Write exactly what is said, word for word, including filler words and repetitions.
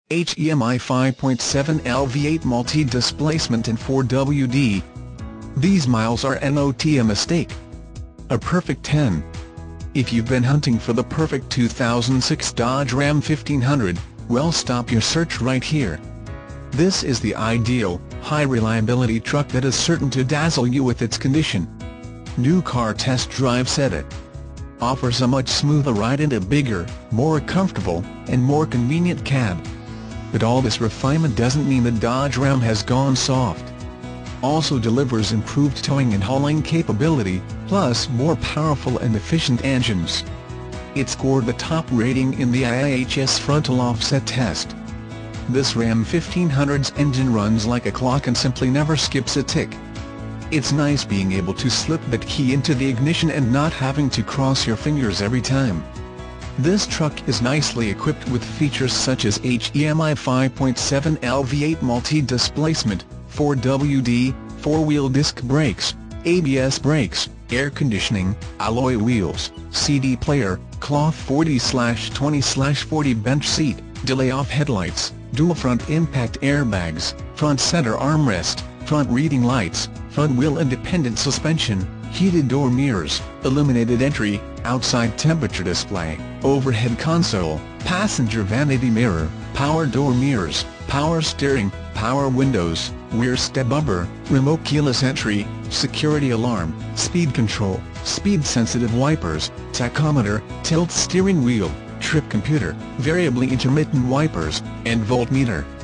H E M I five point seven L V eight Multi Displacement and four W D. These miles are not a mistake. A perfect ten. If you've been hunting for the perfect two thousand six Dodge Ram fifteen hundred, well, stop your search right here. This is the ideal, high-reliability truck that is certain to dazzle you with its condition. New car test drive said it. Offers a much smoother ride and a bigger, more comfortable, and more convenient cab. But all this refinement doesn't mean the Dodge Ram has gone soft. Also delivers improved towing and hauling capability, plus more powerful and efficient engines. It scored the top rating in the I I H S frontal offset test. This Ram fifteen hundred's engine runs like a clock and simply never skips a tick. It's nice being able to slip that key into the ignition and not having to cross your fingers every time. This truck is nicely equipped with features such as H E M I five point seven L V eight Multi Displacement, four W D, four-wheel disc brakes, A B S brakes, air conditioning, alloy wheels, C D player, cloth forty by twenty by forty bench seat, delay-off headlights, dual front impact airbags, front center armrest, front reading lights, front wheel independent suspension, heated door mirrors, illuminated entry, outside temperature display, overhead console, passenger vanity mirror, power door mirrors, power steering, power windows, rear step bumper, remote keyless entry, security alarm, speed control, speed-sensitive wipers, tachometer, tilt steering wheel, trip computer, variably intermittent wipers, and voltmeter.